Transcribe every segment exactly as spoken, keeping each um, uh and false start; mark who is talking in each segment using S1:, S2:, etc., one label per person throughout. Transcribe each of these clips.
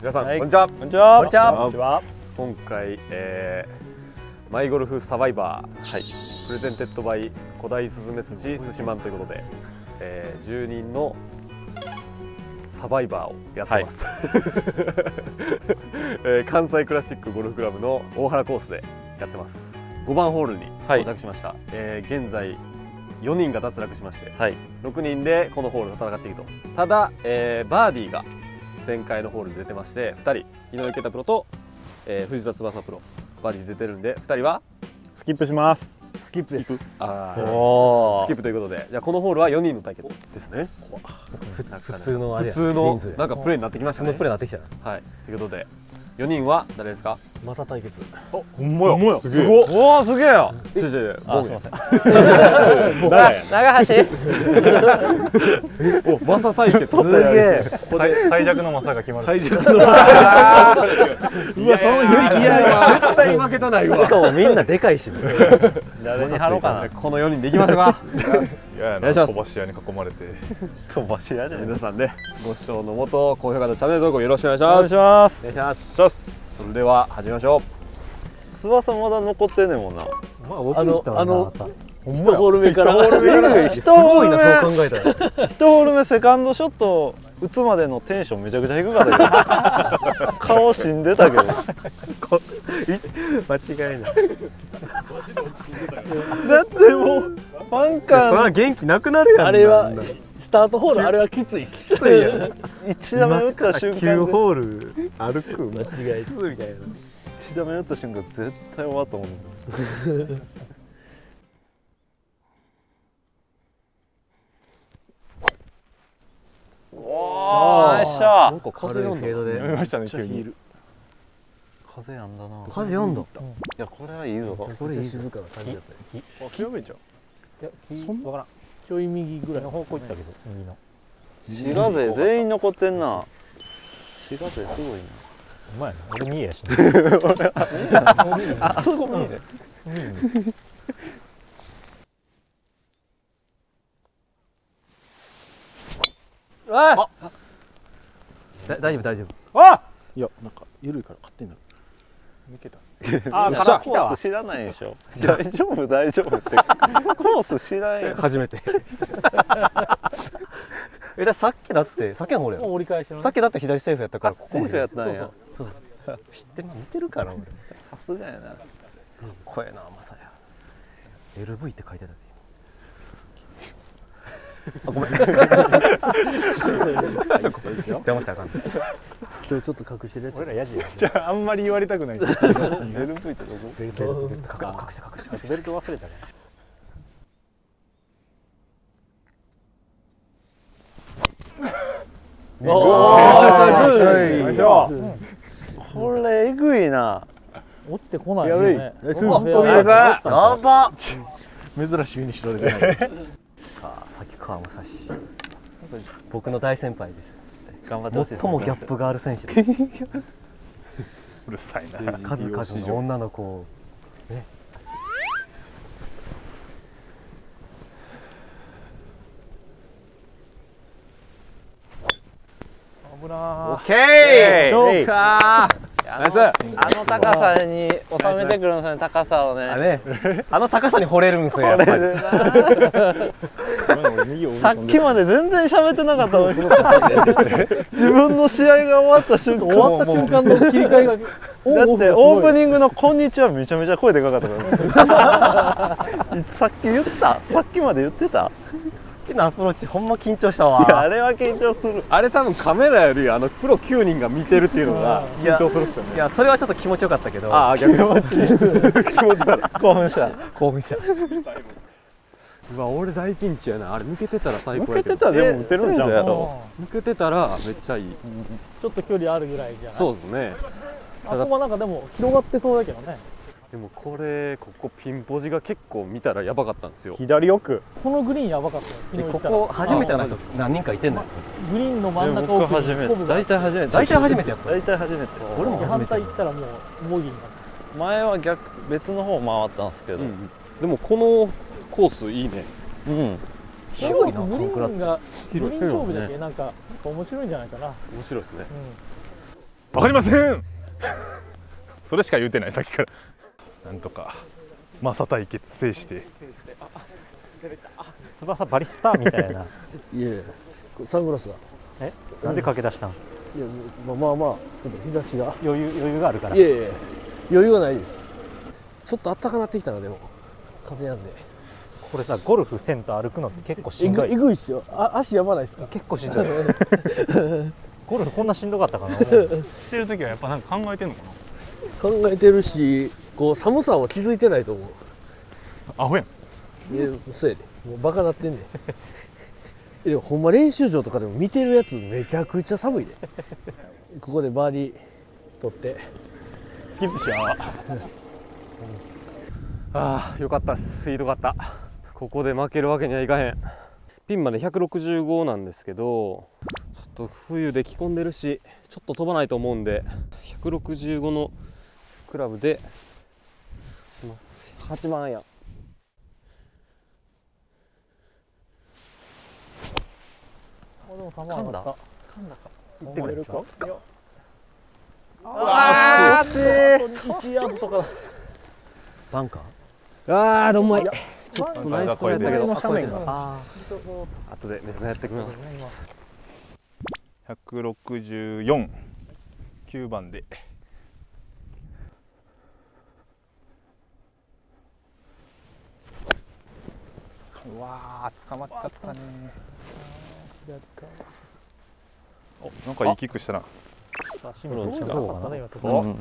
S1: 皆さん、
S2: はい、
S1: こんにちは。
S2: こんにちは。
S3: こんにちは。こんにちは。
S1: 今回、えー、マイゴルフサバイバー、はい、プレゼンテッドバイ古代スズメ寿司寿司マンということで、えー、じゅうにんのサバイバーをやってます、はいえー、関西クラシックゴルフクラブの大原コースでやってます。ごばんホールに到着しました、はい、えー、現在よにんが脱落しまして、はい、ろくにんでこのホールを戦っていくと。ただ、えー、バーディーが前回のホールで出てまして、ふたり井上啓太プロと、えー、藤田翼プロバーディー出てるんで、ふたりは
S2: スキップします。
S3: スキップです。
S1: あースキップということで、じゃあこのホールはよにんの対決ですね。
S3: 普通の
S1: 普通のなんかプレーになってきましたね。
S3: 普通のプレーになってきたね。
S1: はい、ということでよにんは誰ですか？
S3: マサ対決。
S2: お、ほんまや。ほんまや。
S1: すげえ。
S2: おお、すげえや。
S1: ちょちょ、
S3: あ、すみません。
S1: 長橋。お、マサ対決。すげえ。
S2: 最弱のマサが決まる。
S1: 最弱の。うわ、その響きやわ。絶対負けたないわ。
S3: しかもみんなでかいし。
S2: 誰に貼ろうかな。
S1: このよにんでいきましょうか。
S2: お願いします。飛ばし屋に囲まれて。飛ばし屋じゃない。
S1: 皆さんでご視聴のもと高評価とチャンネル登録よろしくお願いします。
S2: お願いします。
S1: お願いします。それでは始めましょう。
S2: 翼まだ残ってんねんもんな。
S3: あのあの一ホール目から。
S2: す
S3: ごいな、そう考えたら。
S2: 一ホール目セカンドショット打つまでのテンションめちゃくちゃ低かったけど。顔死んでたけど。間違いない。だってもうファンカー。
S3: それは元気なくなるやん。あれはスタートホール、あれはきついっす。
S2: 一打目打った瞬間
S3: きゅうホール歩く間違いみたいな。
S2: 一打目打った瞬間絶対終わったもん。おー、ナイスショット。
S1: なんか風読んだ。
S2: 読みましたね、急に。風やんだな。
S3: 風読んだ。い
S2: や、これはいいぞ。
S3: これ静かな感じだったよ。
S2: あ、強めんじゃん。
S3: いや、そんなわからん。ちょい右ぐらいの方向行ったけど、右の。
S2: 滋賀勢全員残ってんな。滋賀勢すごいな。
S3: うまいな。俺見えやし。
S2: あ、そこ見え。
S3: あ、大丈夫大丈夫。
S2: あ、いや、なんか緩いから勝手になる。抜けた。
S3: あ、
S2: コース知らないでしょ。大丈夫大丈夫って。コース知らんよ。
S3: 初めて。え、ださっきだってさっきのホールや。折り返しの。さっきだって左セーフやったから。
S2: セーフやったんや。
S3: 知ってる、似てるから俺。
S2: さすがやな。
S3: 声なまさや。エルブイ って書いてたで。あ、ごめん。邪魔したらあかん。ちょっと隠してるやつ。俺らヤジや。
S2: じゃああんまり言われたくない。エルブイってどこ？
S3: ベルト隠して隠して。ベルト忘れたね。
S2: おお、これえぐいな。
S4: 落ちてこないよね。
S3: 本当にやば。
S2: 珍しいフィニッシュ取れてない。
S3: さあ、滝川雅史。僕の大先輩です。
S2: 頑張ってほしい。
S3: 最もギャップがある選手です。
S2: うるさいな。
S3: 数々の女の子をね。
S2: 危なー。
S1: オッケー。そうか。
S2: ナイス。あの高さに収めてくるんですね。高さをね。
S3: あね。あの高さに惚れるんですよ。やっぱり。
S2: さっきまで全然喋ってなかったのに。自分の試合が終わった瞬間。
S4: 終わった瞬間の切り替えが。
S2: だってオープニングのこんにちはめちゃめちゃ声でかかったから。さっき言った？さっきまで言ってた？
S3: アプローチほんま緊張したわ。
S2: いや、あれは緊張する。
S1: あれ多分カメラよりあのプロきゅうにんが見てるっていうのが緊張するっすよね。
S3: いや、それはちょっと気持ちよかったけど。
S1: ああ、逆に気持ちいい。気持ち悪い。
S2: 興奮した。
S3: 興奮した。
S1: うわ、俺大ピンチやな。あれ抜けてたら最高
S2: 抜け
S1: やけど。
S2: てたらでも打てるんじゃん。
S1: 抜けてたらめっちゃいい。
S4: ちょっと距離あるぐらいじゃない。
S1: そうですね。
S4: あそこはなんかでも広がってそうだけどね。
S1: でもこれここピンポジが結構見たらやばかったんですよ。
S2: 左奥。
S4: このグリーンやばかったよ。
S3: ここ初めての人何人かいてんのよ。
S4: グリーンの真ん中
S2: を初めて。大体初めて。
S3: 大体初めてやった。
S2: 大体初めて。
S4: 俺も反対行ったらもうボギーになる。
S2: 前は逆別の方回ったんですけど。
S1: でもこのコースいいね。
S2: うん。
S4: 広いな。グリーンがグリーン勝負だけなんか面白いんじゃないかな。
S1: 面白いですね。
S5: わかりませんそれしか言うてないさっきから。なんとかマサ対決制して。
S3: 翼バリスタみたいな。
S6: いやいやサングラスが
S3: えなんで駆け出したん？
S6: いやまあまあまあちょっと日差しが
S3: 余裕余裕があるから。
S6: いやいや余裕はないです。ちょっと暖かなってきたな。でも風やんで
S3: これさゴルフせんと歩くのって結構し
S6: えぐ
S3: んどい。
S6: えぐいっすよ。あ足やばないですか？
S3: 結構しんどい。ゴルフこんなしんどかったかな。
S5: してる時はやっぱなんか考えてんのかな。
S6: 考えてるし、こう寒さは気づいてないと思う。
S5: アホやん。
S6: いやそうやで、もうバカなってんねん。でもほんま練習場とかでも見てるやつめちゃくちゃ寒いで。ここでバーディー取って
S5: スキップしよう。
S1: ああよかったっす。スイートかった。ここで負けるわけにはいかへん。ピンまでひゃくろくじゅうごなんですけど、ちょっと冬で着込んでるしちょっと飛ばないと思うんでひゃくろくじゅうごのクラブでします。はちまんやん。
S4: あでも球上がった。
S3: 噛んだか行ってくれるか。
S4: ああーいちヤードとか。
S3: バンカ
S1: あーどんまい。
S5: ち
S1: ちょっとナイスそうやったけど
S3: ー？あ
S1: 後でメスナやってきます。
S5: ひゃくろくじゅうよん、きゅうばんで。うわー捕まっちゃったね。おなんかいいキックしたな。
S4: 足も遠いなかったね今ちょっと。
S5: お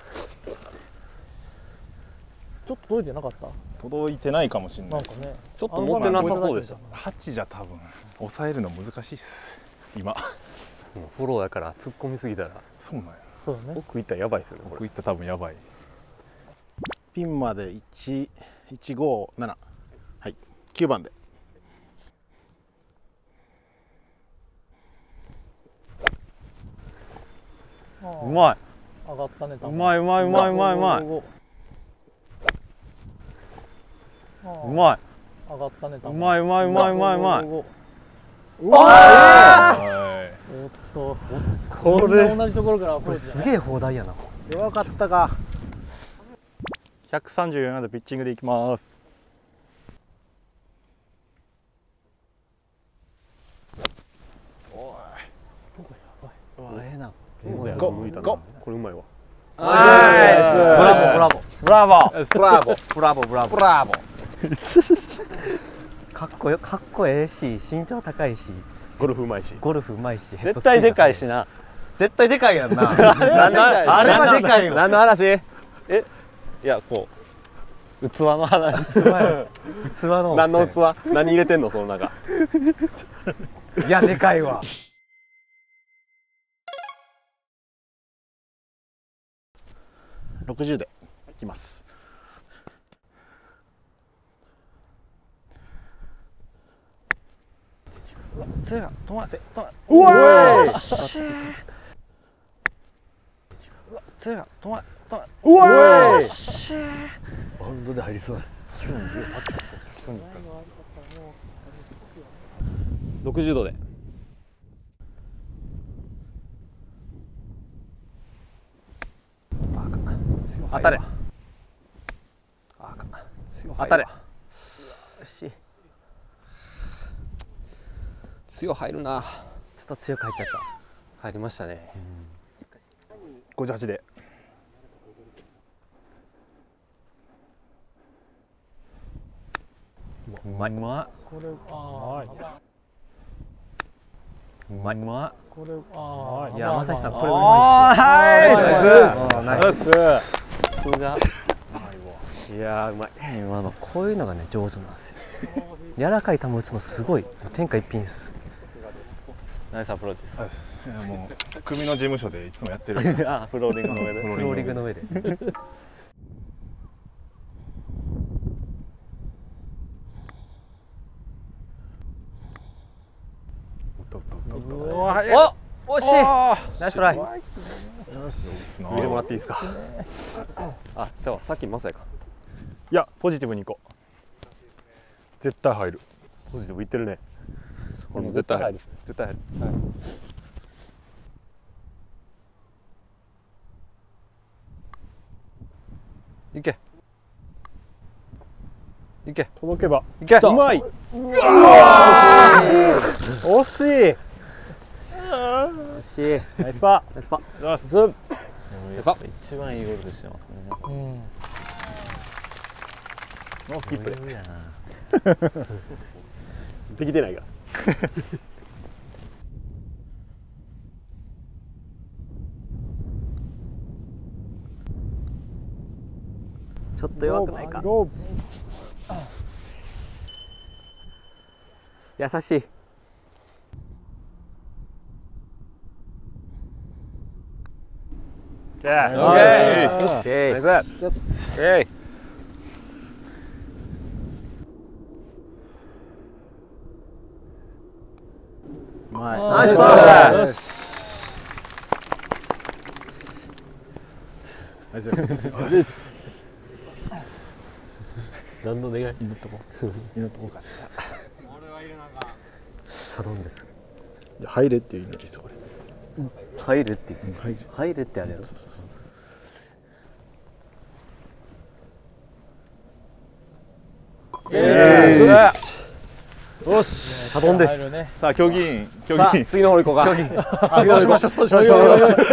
S4: ちょっと遠いてなかった。
S5: 届いてないかもしれな
S4: ないんか
S5: です。
S4: ね。
S1: ちょっと持ってなさそうでした。
S5: はちじゃ多分抑えるの難しいっす今。
S1: もうフォローやから突っ込みすぎたら
S5: そうなんや。
S4: そうだね。
S1: 奥行ったらやばいっすよねこれ。
S5: 僕いったら多分やばい。
S2: ピンまでいち、いちごなな、はいきゅうばんで。うまい
S4: 上がったね。
S2: うまいうまいうまいうまいうまいうまい
S4: 上がったね。
S2: うまいうまいうまいうまいうまい。
S5: はい
S4: おっと
S1: これ
S4: 同じところからアプローチじゃない。
S3: すげえ砲台やな。
S2: 弱かったか。
S5: ひゃくさんじゅうよんヤードピッチングでいきます。
S2: うわええな。
S1: うまいな向いたな。これうまいわ。
S3: ブラボーブラボー。
S2: ブラボー
S1: ブラボーブラボーブラボー。
S2: ブラボ
S3: かっこよかっこええし身長高いし
S1: ゴルフうまいし。
S3: ゴルフうまいし。
S2: 絶対でかいしな。
S3: 絶対でかいやんな。
S2: なんだ
S3: あれはでかいよ。
S1: 何の話？
S2: いやこう器の話。
S3: 器や器の
S1: 何の器？何入れてんのその中。
S3: いやでかいわ。
S2: ろくじゅうでいきます。
S3: つや止まって止まって。
S2: うわー
S3: つや止まって止まって。
S2: うわー
S6: バウンドで入りそうや。
S1: ろくじゅうどで。
S3: 当たれ。当たれ。し
S1: 強入るな。
S3: ちょっと強く入っちゃった。
S1: 入りましたね。
S5: ごじゅうはちで。
S3: うまいうま
S4: これああ
S3: うまいうま
S4: これああ
S3: いやまさしさんこれう
S2: あ
S3: ま
S2: ーはい
S3: ナイス
S2: ナイス。
S3: い。これが
S1: いやーうまい。
S3: 今のこういうのがね上手なんですよ。柔らかい球打つのすごい天下一品です。
S2: ナイスアプローチ。
S5: いやもう組の事務所でいつもやってる。
S2: あフローリングの上で。
S5: フ
S3: フローリングの上で。お、惜しい。ナイストライ。
S1: 見てもらっていいですか。あ、じゃあさっきまさやか。
S5: いやポジティブにいこう。絶対入る。
S1: ポジティブいってるね。これも絶対入る。絶対入る。
S2: いけいけ
S4: 届けば
S2: いけ
S4: うまい。惜しい。
S3: 惜しい。
S4: ナイスパ
S3: ナイスパ。
S4: ー。ズン。
S2: 一番いいゴルフしてますね。
S4: うん。
S1: ノースキップで
S3: 余裕やな。
S1: できてないが
S3: ちょっと弱くないか。
S4: ゴー。
S3: 優しい。
S1: オッケー
S3: オッケー。
S1: ナイス
S2: えい。
S4: ナ
S3: ナイスパー。
S6: 何の願い？
S4: 祈っとこう。祈っとこうか。
S3: サドンです。
S4: 入れっていう祈りですこれ。
S3: 入るっていう。
S4: 入る。
S3: 入るってあれやろ。
S4: そうそうそう。
S1: よし
S3: サドンです。
S4: 入るね。
S5: さあ競技員競
S1: さあ
S5: 技員
S1: 次のホール行こうか
S4: あ、そうしましょう。そうしましょう。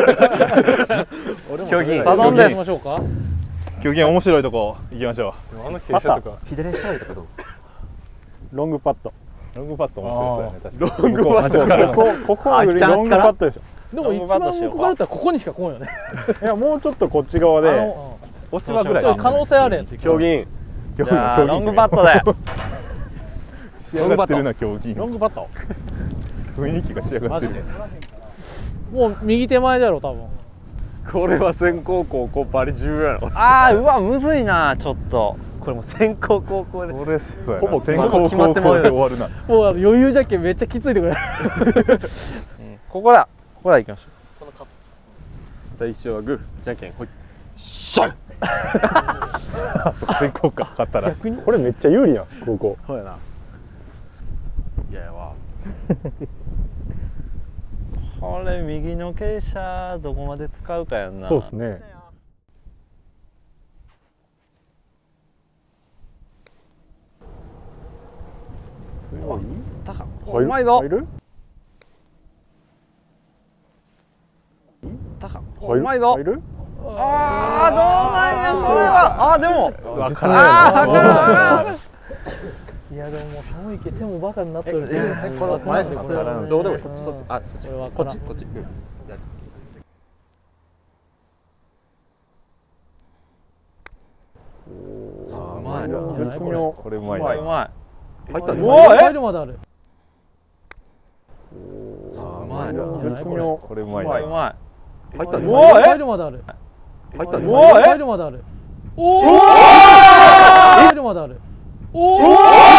S3: 競技員。
S4: サドンでしましょうか。
S5: 競技員面白いとこ行きましょ
S2: あの傾斜とか
S3: 左サイドかどう？
S4: ロングパット。
S5: うロングパット面白いですよね確かに
S1: ロングパットから
S4: ここここはロングパットでしょ。でも一番向こうだったらここにしか来んよね。いやもうちょっとこっち側で。
S5: 落ち葉ぐらい
S4: ちょっと可能性あるやつ。
S1: 競技員
S5: 競技員競技員
S2: ロングパットで。
S5: 仕上がってるな競技員
S4: ロングパット。
S5: 雰囲気が仕上がってる
S4: もう右手前だろ多分。
S1: これは先攻後攻バリ重要やろ
S2: ああ、うわ、むずいな、ちょっと。
S3: これもう先行後攻で。
S5: これそうやな
S1: ほぼ決ま
S5: 先攻
S3: 決まってまうよ
S5: 後攻で終わるな
S4: もうあの余裕じゃけんめっちゃきついでこれ。
S2: ここだ。ここだ、行きましょ
S1: 最初はグーじゃんけんほいシャン
S5: 先攻か勝ったら
S4: これめっちゃ有利やんここ。
S2: う。そうやな。いややわ。これ右の傾斜どこまで使うかやんな。
S4: そうですね。
S2: 高
S4: 入る
S2: うまいぞ
S4: 入。る
S2: 高
S4: 入る
S2: うまいぞ
S4: 入。る
S2: ああ、どうなんやこれは。あー、でも。
S4: 実
S2: ああ、わかるわかる。
S4: いやでももう寒いけ手もバカになっとる。
S2: えこれ前ですか
S4: これは
S1: どうでもいいそっちあそっち
S4: これは
S1: こっちこっちうん
S2: うまいな。
S4: 絶妙。
S5: これうまい
S2: うまい、う
S5: な
S2: ま
S1: 入ったね
S2: うわえ
S4: 入るまである。
S2: い。うまいな。
S4: 絶妙。
S5: これうま
S2: うまい、
S5: いな
S2: うま
S1: 入ったね
S2: うわえ
S4: 入るまである。
S1: 入ったね
S2: うわえ
S4: 入るまである。おお。入るまである。おお。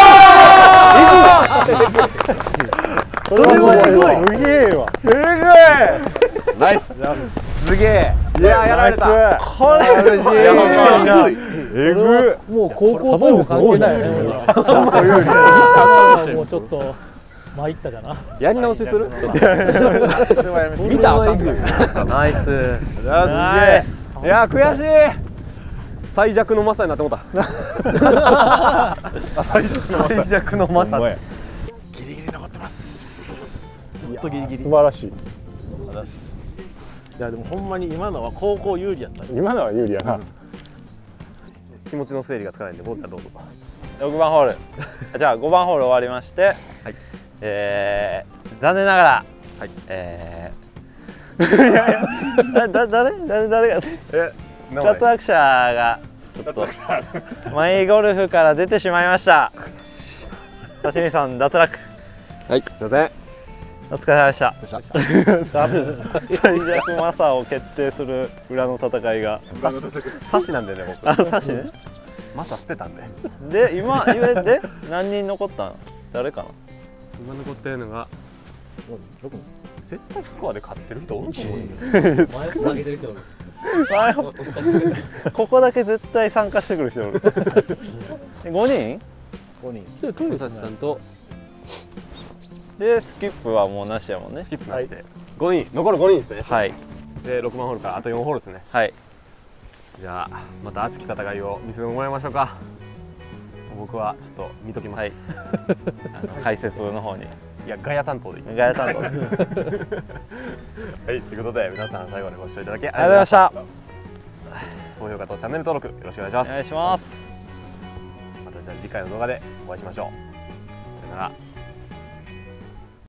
S4: それはすごい。すげえわ。
S1: ナイス
S2: すげえ。
S1: いややられた
S2: これ嬉しい。
S5: えぐっ
S4: もう高校とも関係ないよね。もうちょっと参ったかな。
S1: やり直しする見たらあかんから
S3: ナイス。
S1: いや悔しい最弱のマサになってもうた
S5: 最初の
S3: 最弱のマサ。
S5: ほんまや
S4: とギリギリ。
S7: 素晴らしい。
S4: いやでもほんまに今のは高校有利やった。
S7: 今のは有利やな。
S1: 気持ちの整理がつかないんでボーちゃんどうぞ
S2: ろくばんホール。じゃあごばんホール終わりまして、
S1: はい
S2: えー、残念ながら、
S1: はい
S2: えー、いやいやだだ誰誰誰が
S1: え
S2: 脱落者がちょっとマイゴルフから出てしまいました。刺身さん脱落。
S1: はいすいません
S2: お疲れ様でした。最弱マサを決定する裏の戦いが。
S1: サシなんでね僕
S2: あ、刺しね。
S1: マサ捨てたんで
S2: で今言えて何人残ったの？誰かな？
S1: 今残ってるのが絶対スコアで勝ってる人おると思うよ
S2: 前もここだけ絶対参加してくる人おる。えごにん？
S4: ごにん。
S1: 武蔵さんと
S2: でスキップはもうなしやもんね
S1: ス。キップなしでごにん残るごにんですね
S2: はい
S1: でろくばんホールからあとよんホールですね
S2: はい。
S1: じゃあまた熱き戦いを見せてもらいましょうか。僕はちょっと見ときます、
S2: はい、解説の方に。
S1: いやガヤ担当でいきます。
S2: ガヤ担当です
S1: はい、ということで皆さん最後までご視聴いただきあり
S2: ありがとうございました。
S1: 高評価とチャンネル登録よろしくお願いします。
S2: お願いします。
S1: またじゃあ次回の動画でお会いしましょう。さよなら。